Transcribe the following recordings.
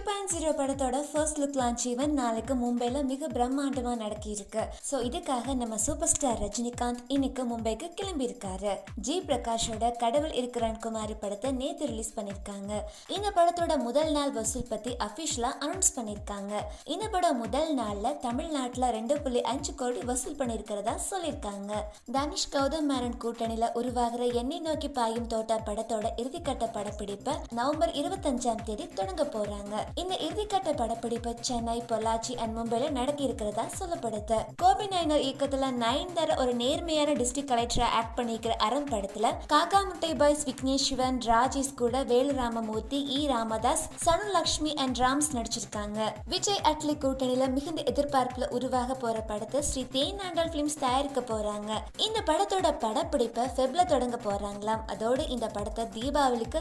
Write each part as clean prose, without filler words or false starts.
2.0 படத்தோட first look launch event நாளைக்கு மும்பைல மிக பிரம்மாண்டமா நடக்கியிருக்கு. சோ இதுக்காக நம்ம சூப்பர் ஸ்டார் ரஜினிகாந்த் இன்னைக்கு மும்பைக்கு கிளம்பி இருக்காரு. ஜி பிரகாஷோட கடவுள் இருக்கிறான் குமாரி படத்தை நேத்து ரிலீஸ் பண்ணிருக்காங்க. இந்த படத்தோட முதல் நாள் வசூல் பத்தி அபிஷியலா அனௌன்ஸ் பண்ணிருக்காங்க. இந்த படம் முதல் நாள்ல தமிழ்நாட்டுல 2.5 கோடி வசூல் பண்ணிருக்கிறதா சொல்லிருக்காங்க. தனுஷ் கௌதம் மேனன் கூட்டணியில உருவாகிற எண்ணெய் நோக்கி பாயும் தோட்டா படத்தோட இறுதிக்கட்ட படப்பிடிப்பை நவம்பர் 25ஆம் தேதி தொடங்க போறாங்க. இந்த இறுதிக்கட்ட படப்பிடிப்பு சென்னை, பொள்ளாச்சி அண்ட் மும்பைல நடக்க இருக்கிறதா சொல்லப்படுது. கோபி-9 இயக்கத்துல நயன்தாரா ஒரு நேர்மையான டிஸ்ட்ரிக்ட் கலெக்டரா ஆக்ட் பண்ணிக்கிற அறம் படத்துல காக்கா முட்டை பாய்ஸ் விக்னேஷ் சிவன், ராஜேஷ் கூட வேலு ராமமூர்த்தி, இ ராமதாஸ், சனு லட்சுமி அண்ட் ராம்ஸ் நடிச்சிருக்காங்க. விஜய் அட்லி கூட்டணியில மிகுந்த எதிர்பார்ப்புல உருவாக போற படத்தை ஸ்ரீ தேனாண்டாள் பிலிம்ஸ் தயாரிக்க போறாங்க. இந்த படத்தோட படப்பிடிப்பை ஃபெப்ல தொடங்க போறாங்களாம். அதோடு இந்த படத்தை தீபாவளிக்கு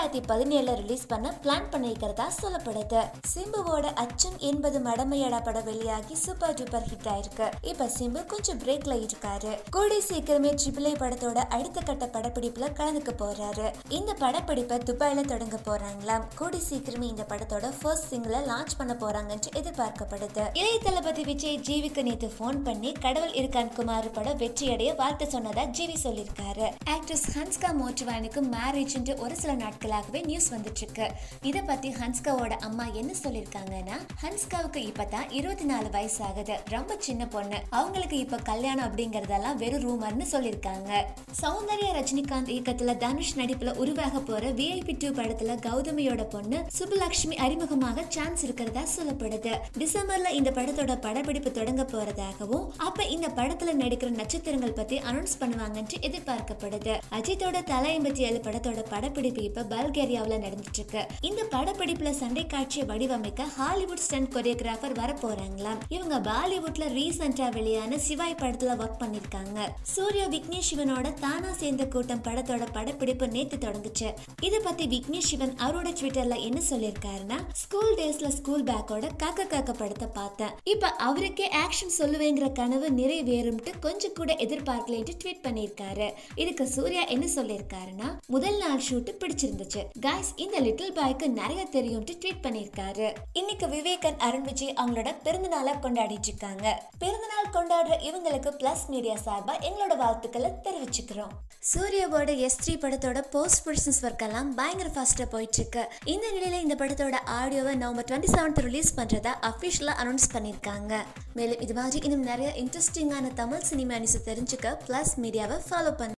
2017 ரிலீஸ் பண்ண பிளான் பண்ணிருக்கிறதா சொல்லப்படுது. சிம்புவோட அச்சம் என்பது மடமையடா படம் வெளியாகி சூப்பர் டூப்பர் ஹிட் ஆயிருக்கு. இப்ப சிம்பு கொஞ்சம் பிரேக்ல இருக்காரு. கூடி சீக்கிரமே AAA படத்தோட அடுத்த கட்ட படப்பிடிப்புல கலந்துக்க போறாரு. இந்த படப்பிடிப்பை துபாயில தொடங்க போறாங்களாம். கூடி சீக்கிரமே இந்த படத்தோட ஃபர்ஸ்ட் சிங்கிளை லான்ச் பண்ண போறாங்கன்னு எதிர்பார்க்கப்படுது. இளைய தளபதி விஜய் ஜிவிக்கு நேத்து போன் பண்ணி கடவுள் இருக்கான் குமார் படம் வெற்றியடைய வாழ்த்து சொன்னதா ஜிவி சொல்லிருக்காரு. ஆக்ட்ரஸ் ஹன்ஸ்கா மோட்வானிக்கு மேரேஜ் ஒரு சில நாட்களாகவே நியூஸ் வந்துட்டு இருக்கு. இத பத்தி ஹன்ஸ்காவோட அம்மா என்ன சொல்லிருக்காங்கன்னா, ஹன்ஸ்காவுக்கு இப்பதான் 24 வயசு ஆகுது, ரொம்ப சின்ன பொண்ணு, அவங்களுக்கு இப்ப கல்யாணம் அப்படிங்கறதெல்லாம் வெறும் ரூமர்னு சொல்லிருக்காங்க. சௌந்தர்யா ரஜினிகாந்த் இயக்கத்துல தனுஷ் நடிப்புல உருவாக போற VIP 2 படத்துல கௌதமியோட பொண்ணு சுப்புலட்சுமி அறிமுகமாக சான்ஸ் இருக்கிறதா சொல்லப்படுது. டிசம்பர்ல இந்த படத்தோட படப்பிடிப்பு தொடங்க போறதாகவும் அப்ப இந்த படத்துல நடிக்கிற நட்சத்திரங்கள் பத்தி அனௌன்ஸ் பண்ணுவாங்கன்னு எதிர்பார்க்கப்படுது. அஜித்தோட தலை 87 படத்தோட படப்பிடிப்பு இப்ப பல்கேரியாவுல நடந்துட்டு இருக்கு. இந்த படப்பிடிப்புல சண்டை காட்சியை வடிவமைக்க ஹாலிவுட் ஸ்டண்ட் கொரியோகிராஃபர் வர போறாங்களாம். இவங்க பாலிவுட்ல ரீசெண்டா வெளியான சிவாய் படத்துல ஒர்க் பண்ணிருக்காங்க. சூர்யா விக்னேஷ் சிவனோட தானா சேர்ந்த கூட்டம் படத்தோட படப்பிடிப்பு நேத்து தொடங்குச்சு. இத பத்தி விக்னேஷ் சிவன் அவரோட ட்விட்டர்ல என்ன சொல்லிருக்காருன்னா, ஸ்கூல் டேஸ்ல ஸ்கூல் பேக்கோட காக்க காக்க படத்தை பார்த்தேன். இப்ப அவருக்கே ஆக்ஷன் சொல்லுவேங்கிற கனவு நிறைவேறும்ட்டு கொஞ்சம் கூட எதிர்பார்க்கலன்னு ட்வீட் பண்ணிருக்காரு. இதுக்கு சூர்யா என்ன சொல்லிருக்காருன்னா, முதல் நாள் ஷூட் பிடிச்சிருந்துச்சு गाइस, இந்த லிட்டில் பாய்க்கு நிறைய தெரியும்ட்டு ட்வீட் பண்ணிருக்காரு. இன்னைக்கு விவேக் அண்ட் அருண் விஜய் அவங்களோட பிறந்தநாளை கொண்டாடிட்டு இருக்காங்க. பிறந்தநாள் கொண்டாடுற இவங்களுக்கு பிளஸ் மீடியா சார்பா எங்களோட வாழ்த்துக்களை தெரிவிச்சுக்கிறோம். சூர்யாவோட S3 படத்தோட போஸ்ட் ப்ரொடக்ஷன்ஸ் ஒர்க் எல்லாம் பயங்கர ஃபாஸ்டா போயிட்டு இருக்கு. இந்த நிலையில இந்த படத்தோட ஆடியோவை நவம்பர் 27 ரிலீஸ் பண்றதா அபிஷியலா அனௌன்ஸ் பண்ணிருக்காங்க. மேலும் இது மாதிரி இன்னும் நிறைய இன்ட்ரெஸ்டிங்கான தமிழ் சினிமா நியூஸ் தெரிஞ்சுக்க பிளஸ் மீடியாவை ஃபாலோ பண்ணுங்க.